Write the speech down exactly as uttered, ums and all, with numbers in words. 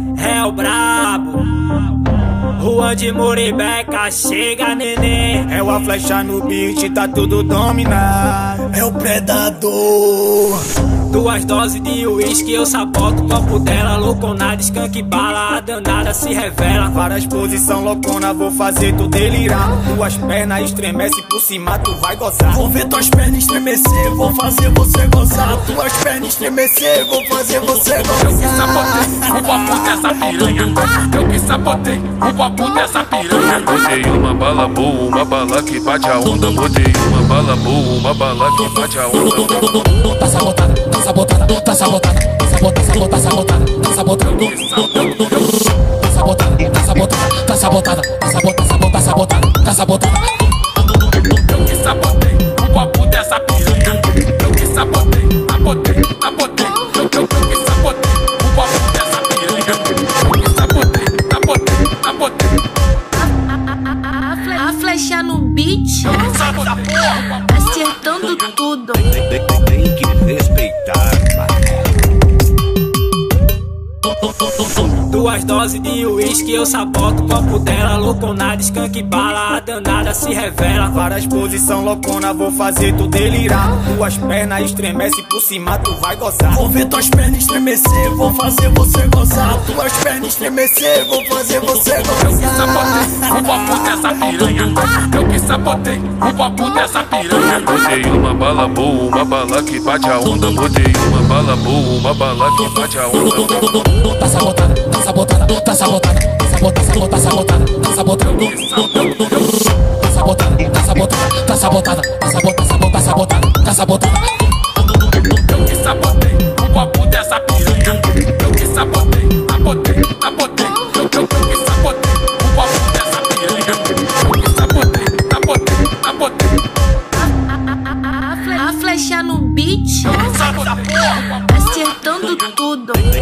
é o brabo. Juan de Muribeca, chega neném. É o flecha no beat, tá tudo dominado. É o predador. Duas doses de uísque, eu saboto o copo dela. Louconada, skunk bala, a danada se revela. Várias posição loucona, vou fazer tu delirar. Duas pernas estremece por cima, tu vai gozar. Vou ver tuas pernas estremecer, vou fazer você gozar. Tuas pernas estremecer, vou fazer você gozar. Eu que sabotei o copo dessa piranha. Eu que sabotei o copo dessa piranha. Botei uma bala boa, uma bala que bate a onda. Botei uma bala boa, uma bala que bate a onda. Tá sabotada, tá sabotada, tá sabotada, tá sabotada, tá sabotada, tá sabotada, tá sabotada, tá sabotada, tá sabotada, tá sabotada, tá sabotada, tá sabotada. Eu que sabotei o copo dessa piranha. Eu que sabotei, sabotei, sabotei. Eu, eu, eu que sabotei o copo dessa piranha. Eu que sabotei, sabotei, sabotei. A flecha no beat, acertando tudo. Tem que respeitar. Duas doses de uísque, eu saboto o copo dela. Louconada, skunk bala, a danada se revela. Várias posição loucona, vou fazer tu delirar. Duas pernas estremece por cima, tu vai gozar. Vou ver tuas pernas estremecer, vou fazer você gozar. Tuas pernas estremecer, vou fazer você gozar. Eu que sabotei o copo dessa piranha. Eu que sabotei o copo dessa piranha. Botei uma bala boa, uma bala que bate a onda. Botei uma bala boa, uma bala que bate a onda. Tá sabotada, tá sabotada, tá sabotada, tá sabotada, tá sabotada, tá sabotada, tá sabotada, tá sabotada, tá sabotada, tá sabotada, tá sabotada, tá sabotada. Eu que sabotei o copo dessa piranha. Eu que sabotei, sabotei, sabotei. Eu, eu, eu que sabotei o copo dessa piranha. Eu que sabotei, sabotei, sabotei. A flecha no beat, acertando tudo.